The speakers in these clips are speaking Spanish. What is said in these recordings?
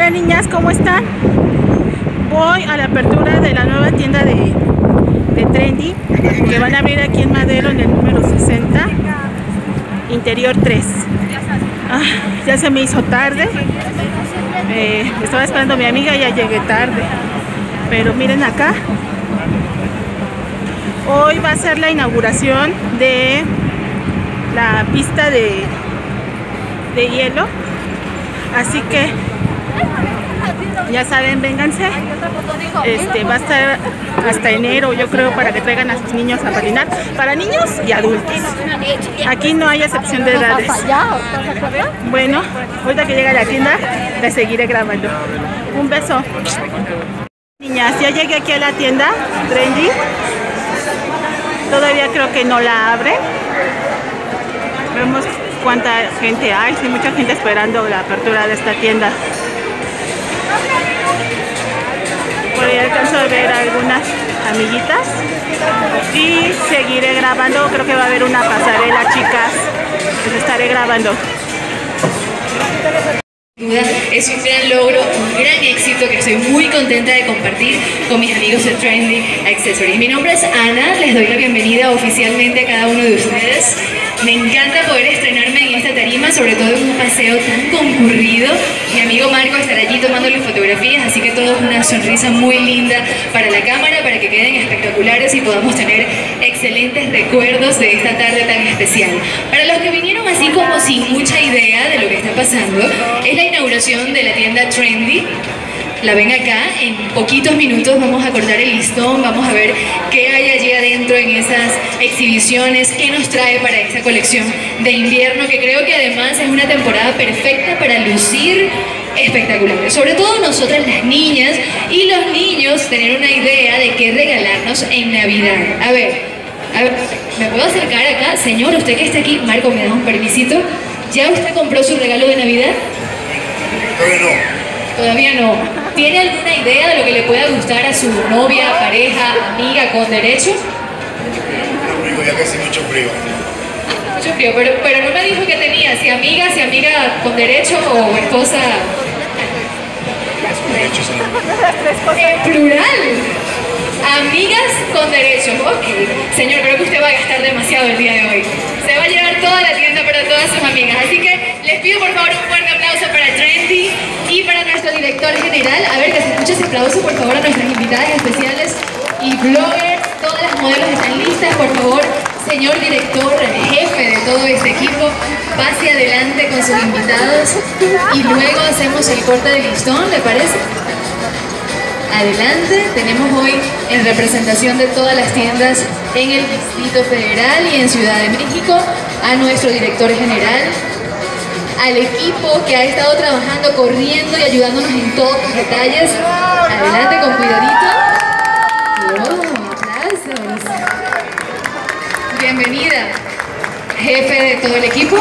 Hola niñas, ¿cómo están? Voy a la apertura de la nueva tienda de Trendy que van a abrir aquí en Madero en el número 60, interior 3. Ya se me hizo tarde. Estaba esperando a mi amiga y ya llegué tarde. Pero miren acá. Hoy va a ser la inauguración de la pista de hielo. Así que ya saben, vénganse. Va a estar hasta enero, yo creo, para que traigan a sus niños a patinar, para niños y adultos. Aquí no hay excepción de edades. Bueno, ahorita que llegue a la tienda les seguiré grabando. Un beso. Niñas, ya llegué aquí a la tienda Trendy. Todavía creo que no la abre. Vemos cuánta gente hay. Sí, mucha gente esperando la apertura de esta tienda. Por ahí alcanzo a ver algunas amiguitas y seguiré grabando. Creo que va a haber una pasarela, chicas, les estaré grabando. Es un gran logro, un gran éxito que estoy muy contenta de compartir con mis amigos de Trendy Accessories. Mi nombre es Ana, les doy la bienvenida oficialmente a cada uno de ustedes. Me encanta poder estrenarme en esta tarima, sobre todo en un paseo tan concurrido. Mi amigo Marco estará allí tomándole fotografías, así que todo es una sonrisa muy linda para la cámara, para que queden espectaculares y podamos tener excelentes recuerdos de esta tarde tan especial. Para los que vinieron así como sin mucha idea de lo que está pasando, es la inauguración de la tienda Trendy. La ven acá, en poquitos minutos vamos a cortar el listón, vamos a ver qué hay allí adentro en esas exhibiciones, qué nos trae para esta colección de invierno, que creo que además es una temporada perfecta para lucir espectaculares. Sobre todo nosotras las niñas y los niños tener una idea de qué regalarnos en Navidad. A ver, ¿me puedo acercar acá? Señor, usted que está aquí, Marco, ¿me da un permisito? ¿Ya usted compró su regalo de Navidad? Todavía no. Todavía no. ¿Tiene alguna idea de lo que le pueda gustar a su novia, pareja, amiga con derecho? Amigo, ya casi mucho frío. Mucho frío, pero no me dijo que tenía, si amiga con derecho o esposa. Con derecho, señor. En plural. Amigas con derecho. Ok. Señor, creo que usted va a gastar demasiado el día de hoy. Se va a llevar toda la tienda para todas sus amigas. Así que les pido por favor un fuerte aplauso para Trendy y para nuestro director general. A ver, que se escuche ese aplauso por favor a nuestras invitadas especiales y bloggers. Todas las modelos están listas, por favor. Señor director, jefe de todo este equipo, pase adelante con sus invitados y luego hacemos el corte de listón, ¿le parece? Adelante, tenemos hoy en representación de todas las tiendas en el Distrito Federal y en Ciudad de México a nuestro director general, al equipo que ha estado trabajando, corriendo y ayudándonos en todos los detalles. Adelante con cuidadito. ¡Oh, aplausos! Bienvenida, jefe de todo el equipo.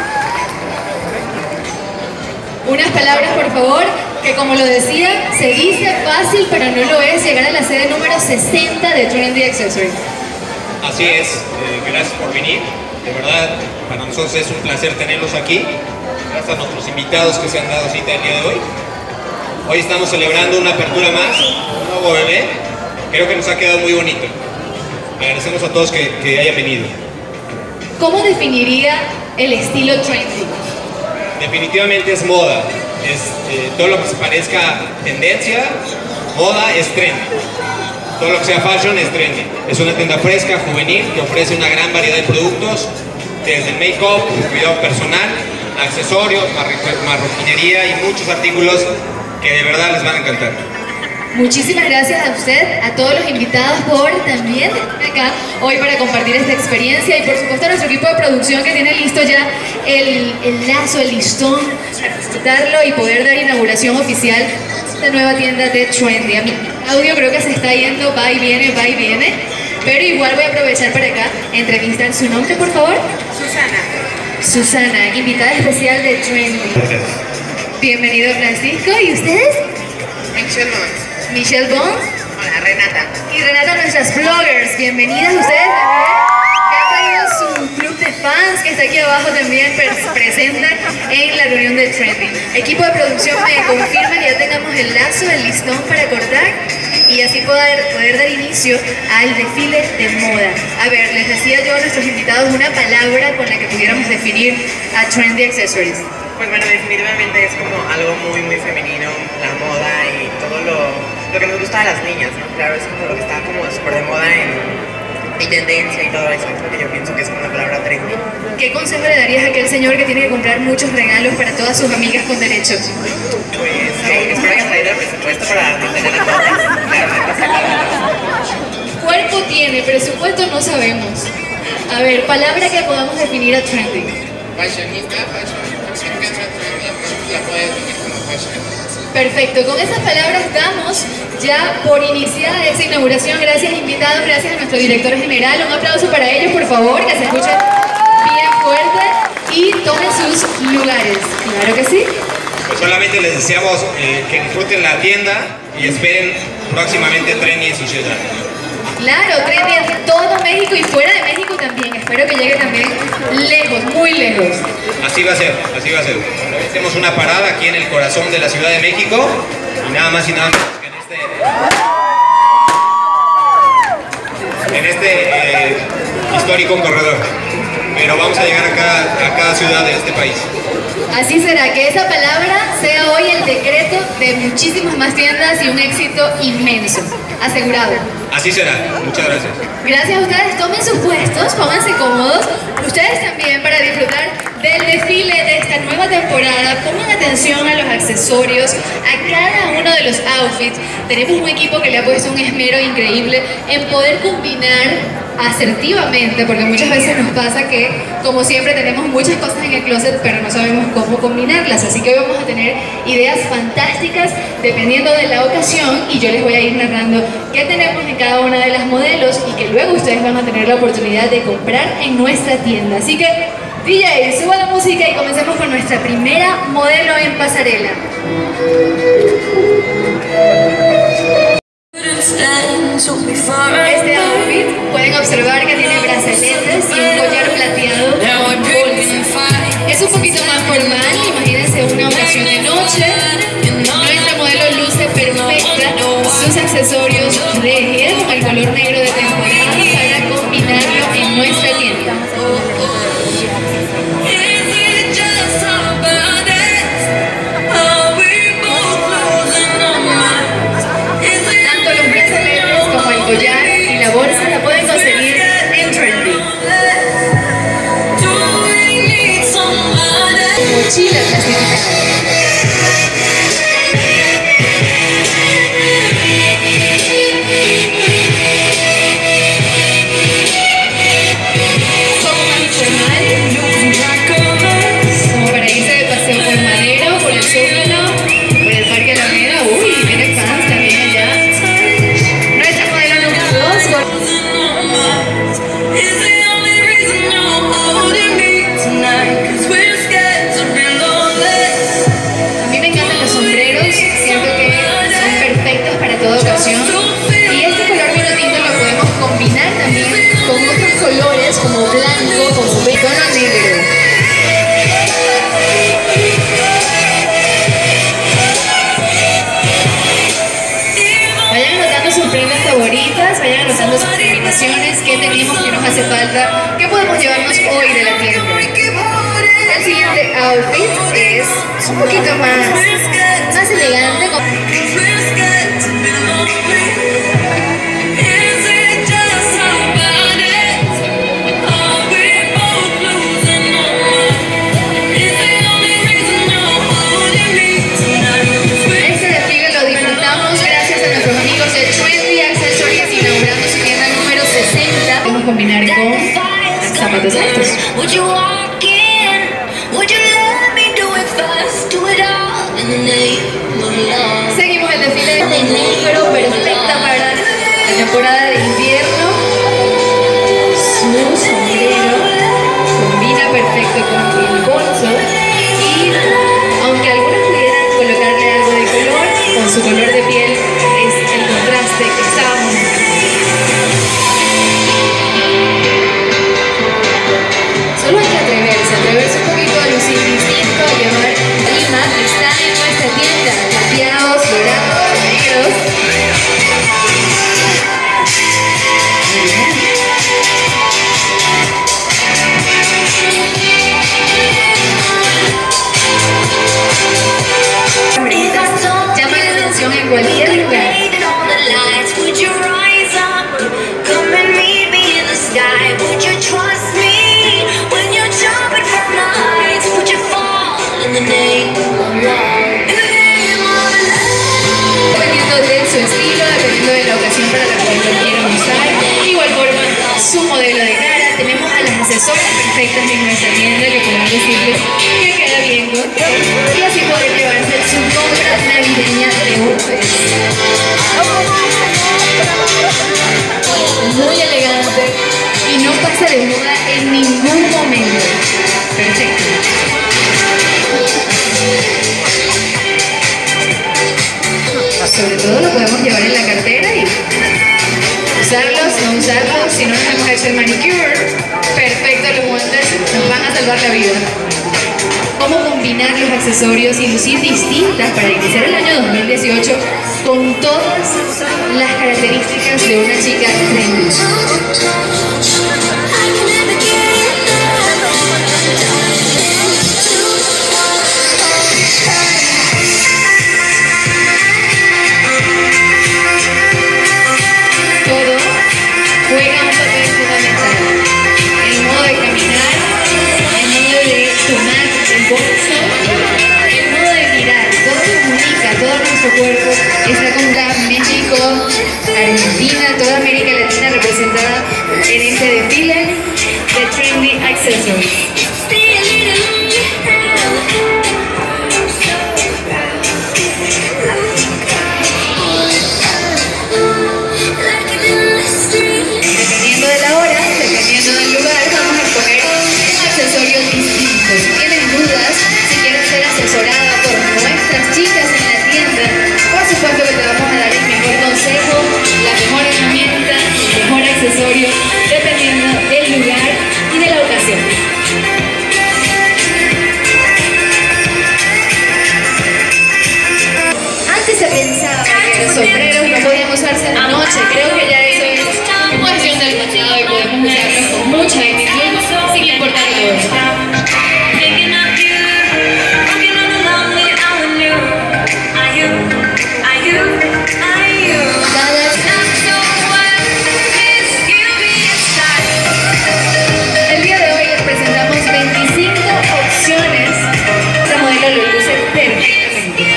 Unas palabras, por favor, que como lo decía, se dice fácil, pero no lo es, llegar a la sede número 60 de Trendy Accessories. Así es, gracias por venir. De verdad, para nosotros es un placer tenerlos aquí. Gracias a nuestros invitados que se han dado cita el día de hoy. Hoy estamos celebrando una apertura más, un nuevo bebé. Creo que nos ha quedado muy bonito. Agradecemos a todos que hayan venido. ¿Cómo definiría el estilo Trendy? Definitivamente es moda. Es todo lo que se parezca tendencia, moda es trendy. Todo lo que sea fashion es trendy. Es una tienda fresca, juvenil, que ofrece una gran variedad de productos, desde make-up, cuidado personal, accesorios, marroquinería y muchos artículos que de verdad les van a encantar. Muchísimas gracias a usted, a todos los invitados por también estar acá hoy para compartir esta experiencia y por supuesto a nuestro equipo de producción que tiene listo ya el lazo, el listón para disfrutarlo y poder dar inauguración oficial a esta nueva tienda de Trendy. A mi audio creo que se está yendo, va y viene, pero igual voy a aprovechar para acá entrevistar su nombre, por favor. Susana, invitada especial de Trendy. Gracias. Bienvenido Francisco, ¿y ustedes? Michelle Mons. Michelle Bond. Hola, Renata. Y Renata, nuestras bloggers, bienvenidas ustedes también. Que han traído su club de fans, que está aquí abajo también presente en la reunión de Trendy. Equipo de producción me confirma que ya tengamos el lazo, el listón para cortar y así poder dar inicio al desfile de moda. A ver, les decía yo a nuestros invitados una palabra con la que pudiéramos definir a Trendy Accessories. Pues bueno, definitivamente es como algo muy, muy femenino, la moda y todo lo que nos gusta a las niñas, ¿no? Claro, es como lo que está como súper de moda y tendencia y todo eso, es lo que yo pienso que es como la palabra trendy. ¿Qué consejo le darías a aquel señor que tiene que comprar muchos regalos para todas sus amigas con derechos? Pues espero que traiga el presupuesto para mantener las modas. Claro, no pasa nada. Cuerpo tiene, presupuesto no sabemos. A ver, palabra que podamos definir a Trendy. Fashionista, siempre entra trendy, entonces la puedes definir como fashionista. Perfecto, con esas palabras damos ya por iniciada esa inauguración. Gracias invitados, gracias a nuestro director general. Un aplauso para ellos, por favor, que se escuche bien fuerte y tomen sus lugares. Claro que sí. Pues solamente les deseamos que disfruten la tienda y esperen próximamente Trendy en su ciudad. Claro, Trendy en todo México y fuera de México también. Espero que llegue también lejos, muy lejos. Así va a ser, así va a ser. Hacemos una parada aquí en el corazón de la Ciudad de México y nada más y nada menos que en este histórico corredor. Pero vamos a llegar a cada ciudad de este país. Así será, que esa palabra sea hoy el decreto de muchísimas más tiendas y un éxito inmenso. Asegurado. Así será. Muchas gracias. Gracias a ustedes, tomen sus puestos, pónganse cómodos. Ustedes también para disfrutar del desfile de esta nueva temporada. Pongan atención a los accesorios, a cada uno de los outfits. Tenemos un equipo que le ha puesto un esmero increíble en poder combinar asertivamente, porque muchas veces nos pasa que, como siempre, tenemos muchas cosas en el closet, pero no sabemos cómo combinarlas. Así que hoy vamos a tener ideas fantásticas dependiendo de la ocasión y yo les voy a ir narrando qué tenemos en cada una de las modelos y que luego ustedes van a tener la oportunidad de comprar en nuestra tienda. Así que, DJ, suba la música y comencemos con nuestra primera modelo en pasarela. Este outfit pueden observar que tiene brazaletes y un collar plateado con bolsa. Es un poquito más formal, imagínense una ocasión de noche. Nuestra modelo luce perfecta, sus accesorios regia con el color negro de temporada para combinarlo en nuestra tienda. Collar y la bolsa la pueden conseguir en Trendy. Mochila clasificada. Como más informal, como para irse de paseo por Madero, por el Zócalo, por el Parque Alameda. Uy, viene fans también allá. A mí me encantan los sombreros, siento que son perfectos para toda ocasión y este color vino tinto lo podemos combinar también con otros colores como blanco, como tono negro. Vayan anotando sus prendas favoritas, vayan anotando sus combinaciones, qué tenemos, qué nos hace falta, qué podemos llevarnos hoy de la tienda. El siguiente outfit es un poquito más elegante. Este desfile lo disfrutamos gracias a nuestros amigos de Trendy Accessories inaugurando su tienda número 60. Podemos combinar con zapatos altos. Seguimos el desfile de negro perfecta para la temporada de invierno. Su sombrero combina perfecto con el bolso y aunque algunos pudieran colocarle algo de color, con su color de piel es el contraste que estábamos buscando. Solo hay que atreverse. perfectas en nuestra tienda que podrán decirles que queda bien y así poder llevarse su compra navideña de una vez. Muy elegante y no pasa de moda en ningún momento. Perfecto. Sobre todo lo podemos llevar en la cartera y usarlos, no usarlos, si no nos hemos hecho el manicure. Perfecto, los guantes nos van a salvar la vida. Cómo combinar los accesorios y lucir distintas para iniciar el año 2018 con todas las características de una chica trendy. Todo juega un papel fundamental. El modo de caminar, el modo de tomar el bolso, el modo de mirar, todo comunica, todo nuestro cuerpo está con México, Argentina, toda América Latina representada en este desfile de Trendy Accessories. Dependiendo de la hora, dependiendo del lugar, vamos a escoger accesorios distintos. Si tienen dudas, si quieren ser asesorada por nuestras chicas en la tienda, por supuesto que te vamos a dar el mejor consejo, la mejor herramienta, el mejor accesorio, dependiendo del lugar y de la ocasión. Antes se pensaba que los sombreros no podían usarse en la noche. Creo que ya eso es cuestión del pasado y podemos usarlos con mucha actitud sin importar la hora. El día de hoy les presentamos 25 opciones. Esta modelo lo luce perfectamente.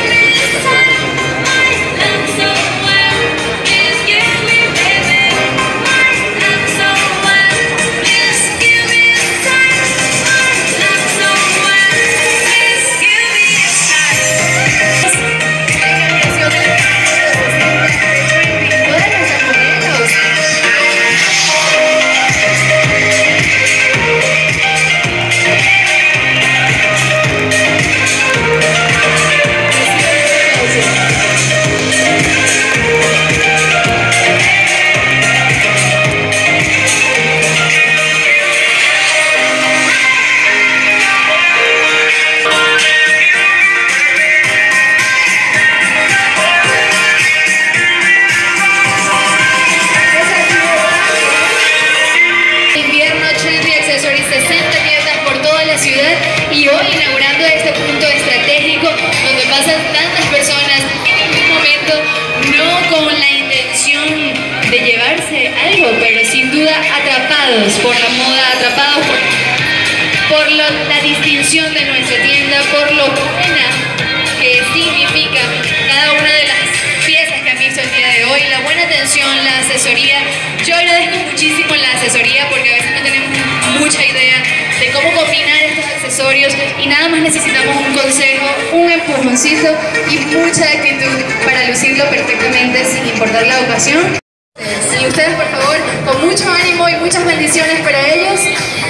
Y hoy inaugurando este punto estratégico donde pasan tantas personas en un momento no con la intención de llevarse algo, pero sin duda atrapados por la moda, atrapados por la distinción de nuestra tienda, por lo buena que significa cada una de las piezas que han visto el día de hoy, la buena atención, la asesoría. Yo agradezco muchísimo la asesoría porque a veces no tenemos mucha idea de cómo combinar estos accesorios y nada más necesitamos un consejo, un empujoncito y mucha actitud para lucirlo perfectamente sin importar la ocasión. Y ustedes, por favor, con mucho ánimo y muchas bendiciones para ellos,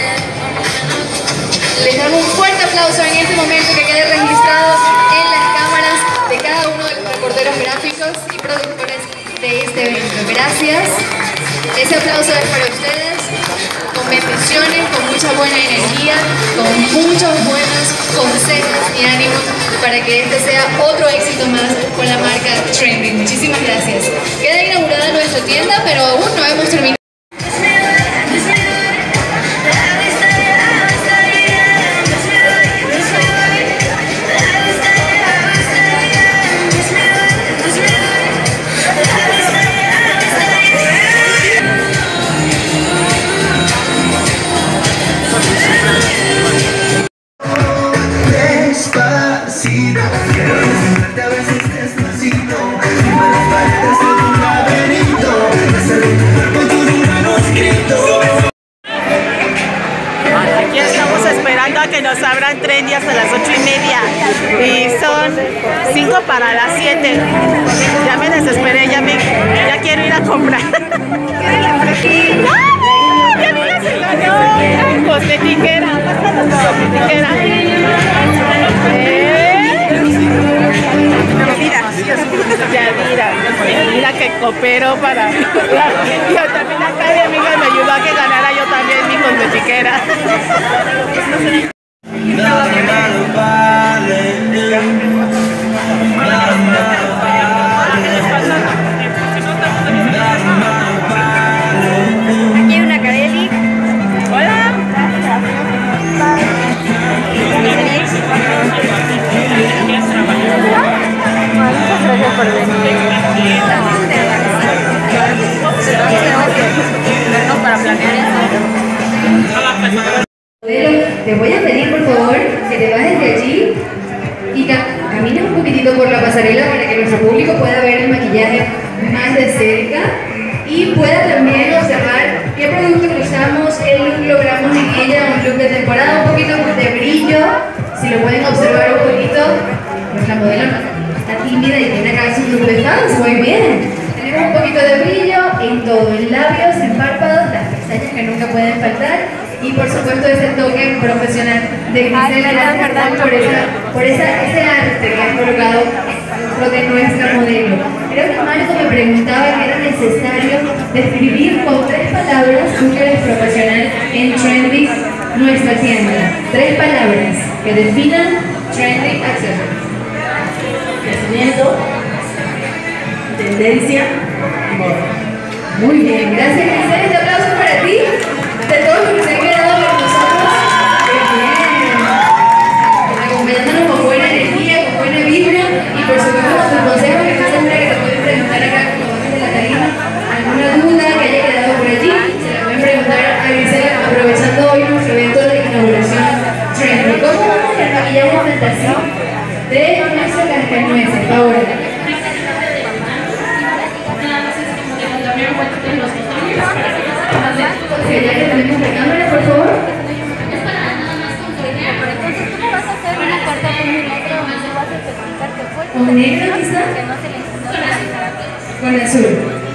les damos un fuerte aplauso en este momento que quede registrado en las cámaras de cada uno de los reporteros gráficos y productores de este evento. Gracias. Ese aplauso es para ustedes, con bendiciones, con mucha buena energía, con muchos buenos consejos y ánimos para que este sea otro éxito más con la marca Trendy. Muchísimas gracias. Queda inaugurada nuestra tienda, pero aún no hemos terminado. Quiero desnudarte a veces despacito, y las paredes de tu laberinto, hacer un cuerpo tuyo. estamos esperando a que nos abran Trendy hasta las 8:30 y son 5 para las 7. Ya me desesperé, ya quiero ir a comprar. ¡No! ¡Ya vi la señora! Cosmetiquera, pásanos cosmetiquera. Mira que coopero para... Yo también acá mi amiga me ayudó a que ganara yo también mi cosmetiquera. Aquí hay una Carelli. Hola. Gracias por venir. Para planear te voy a pedir por favor que te bajes de allí y camines un poquitito por la pasarela para que nuestro público pueda ver el maquillaje más de cerca y pueda también observar qué productos usamos, qué look logramos en ella, un look de temporada, un poquito de brillo. Si lo pueden observar un poquito, nuestra modelo está tímida y tiene acá su look de fans, muy bien. Tenemos un poquito de brillo en todo, en labios, en párpados, las pestañas que nunca pueden faltar y por supuesto ese toque profesional de Grisela. Gracias por ese arte que han colocado dentro de nuestra modelo. Creo que Marco me preguntaba que era necesario describir con 3 palabras, tú que eres profesional en Trendy, nuestra tienda. 3 palabras que definan Trendy Accessories. Crecimiento, tendencia, moda. Muy bien, gracias Grisela. Este aplauso para ti, de todos los que se han quedado con nosotros. Bien. Acompañándonos con buena energía, con buena vibra y por supuesto con tus consejos que estoy segura que te pueden preguntar acá como bajas de la tarima. Alguna duda que haya quedado por allí, se la pueden preguntar a Grisela aprovechando hoy nuestro evento de inauguración Trendy. ¿Cómo vamos a maquillar una fantasía de nuestra cascanueces, Paola? ¿Sería que tenemos la cámara, por favor? Es para nada más controlar. Entonces, ¿cómo vas a hacer una carta con un negro o no vas a especificar qué fue? ¿Con negro quizá? Que no se le enseñó a Con azul.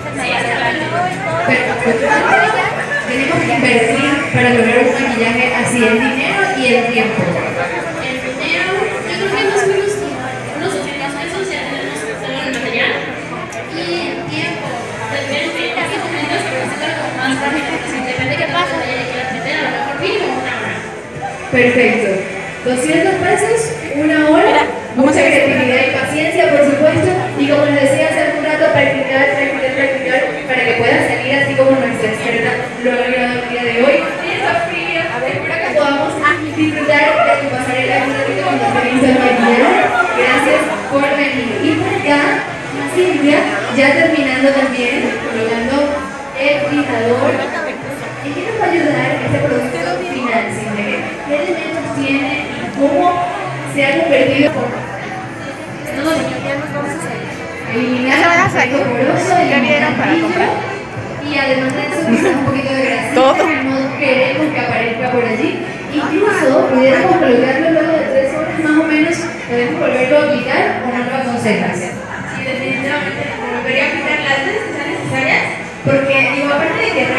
Tenemos que invertir para lograr un maquillaje así, el dinero y el tiempo. El dinero, yo creo que más o menos unos 800 pesos ya tenemos solo el material. Y el tiempo, depende de qué momentos, pero sí lo más rápido. Depende de qué pasa, de que la aprender a lo mejor mínimo 1 hora. Perfecto. 200 pesos, 1 hora. Mucha creatividad y paciencia, por supuesto. Y como les decía hace un rato, practicar, para que pueda salir así como nuestra experta lo ha logrado el día de hoy. A ver, para que podamos disfrutar de tu pasarela un ratito cuando se hizo el maquillaje. Gracias por venir. Y por acá, Silvia, ya terminando también, colocando el fijador. ¿Y qué nos va a ayudar este producto final, Silvia? ¿Qué elementos tiene y cómo se ha convertido eliminar el efecto poroso, eliminar el brillo y además de eso quizás un poquito de grasita que no queremos que aparezca por allí. Incluso pudiéramos colocarlo luego de 3 horas más o menos, podemos volverlo a aplicar o no lo aconsejas. Sí, definitivamente volvería a aplicar las veces que sean necesarias. Porque digo, aparte de que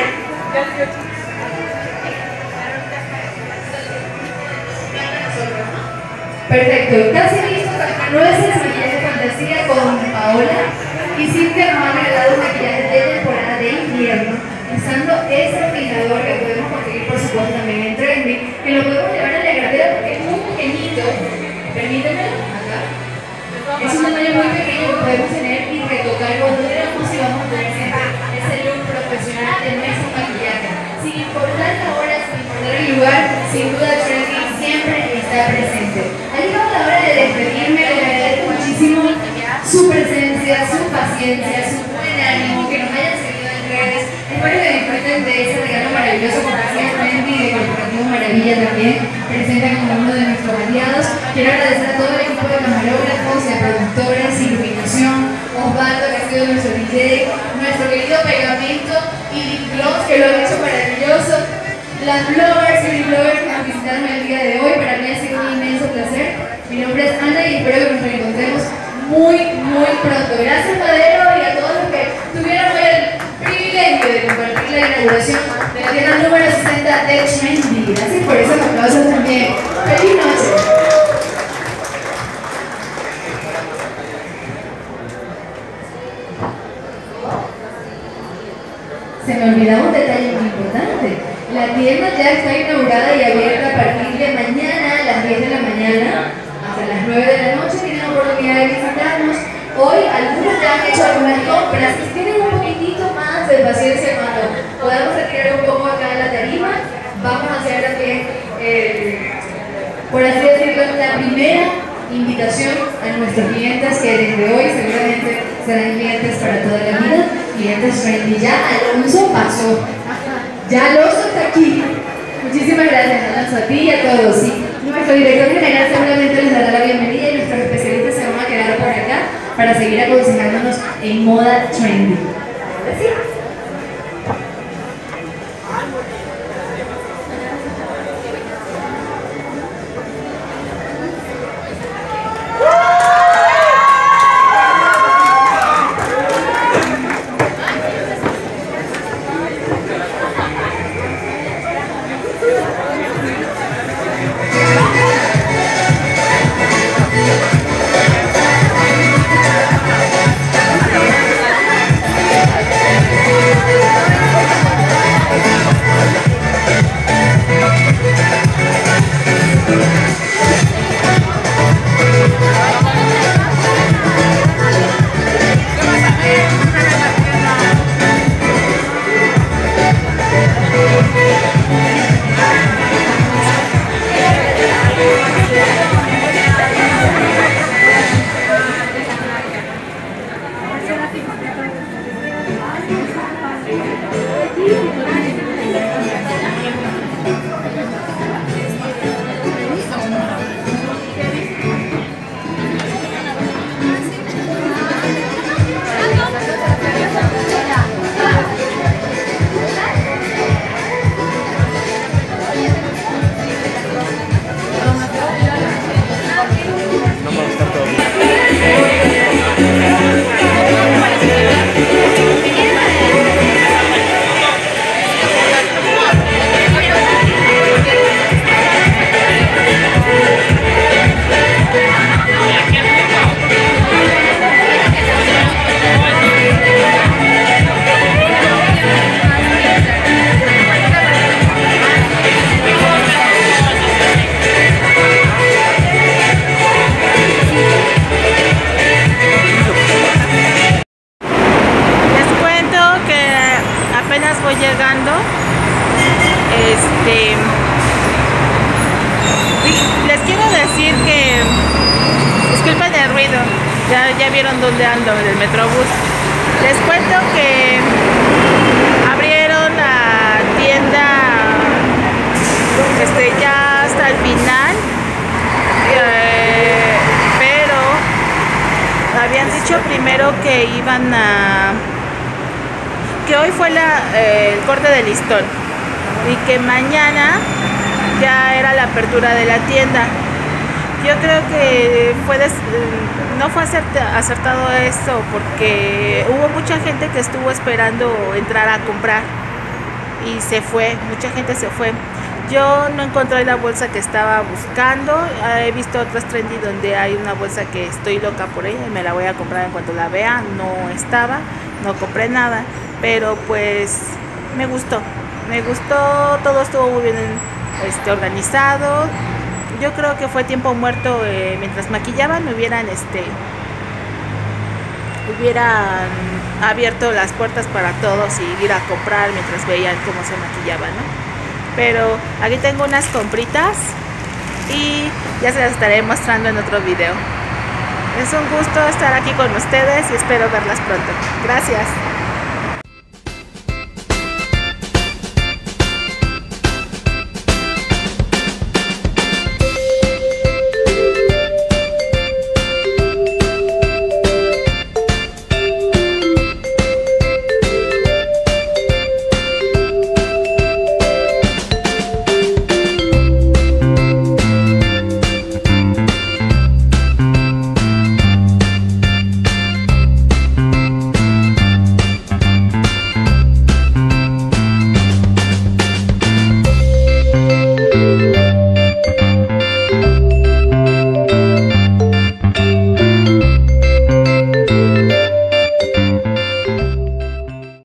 perfecto, casi listo cascanueces, maquillaje fantasía con Paola y Silvia nos ha regalado un maquillaje de temporada de invierno usando ese fijador que podemos conseguir por supuesto también en Trendy, que lo podemos llevar en la cartera porque es muy pequeñito. Permítanmelo, acá. Es un tamaño muy pequeño que podemos tener y retocar cuando queramos y vamos a tener siempre ese look profesional de nuestro maquillaje. Sin importar la hora, sin importar el lugar, sin duda Trendy siempre está presente. Ha llegado la hora de despedirme, les agradezco muchísimo su presencia, su paciencia, su buen ánimo, que nos hayan seguido en redes. Espero que disfruten de ese regalo maravilloso que hacía Trendy y de Corporativo Maravilla también, presenta como uno de nuestros aliados. Quiero agradecer a todo el equipo de camarógrafos, de productores, iluminación, Osvaldo, que ha sido nuestro DJ, nuestro querido Pegamento y Gloss, que lo han hecho maravilloso. Las bloggers y bloggers que nos visitaron ya han hecho algunas compras y tienen un poquitito más de paciencia cuando podamos retirar un poco acá de la tarima, vamos a hacer también, por así decirlo, la primera invitación a nuestros clientes que desde hoy seguramente serán clientes para toda la vida, clientes Trendy. Ya Alonso pasó, ya Alonso está aquí. Muchísimas gracias, Alonso, a ti y a todos. Sí. Nuestro director general seguramente les dará la bienvenida y nuestros especialistas se van a quedar por acá para seguir aconsejándonos en moda trendy. ¿Ahora sí? voy llegando. Les quiero decir que disculpen el ruido, ya vieron dónde ando, en el Metrobús. Les cuento que abrieron la tienda ya hasta el final, pero habían dicho primero que iban que hoy fue el corte de listón y que mañana ya era la apertura de la tienda. Yo creo que no fue acertado esto, porque hubo mucha gente que estuvo esperando entrar a comprar y se fue, mucha gente se fue. Yo no encontré la bolsa que estaba buscando. He visto otras trendy donde hay una bolsa que estoy loca por ella y me la voy a comprar en cuanto la vea. No estaba, no compré nada, pero pues me gustó, todo estuvo muy bien organizado. Yo creo que fue tiempo muerto. Mientras maquillaban hubieran abierto las puertas para todos y ir a comprar mientras veían cómo se maquillaban, ¿no? Pero aquí tengo unas compritas y ya se las estaré mostrando en otro video. Es un gusto estar aquí con ustedes y espero verlas pronto. Gracias.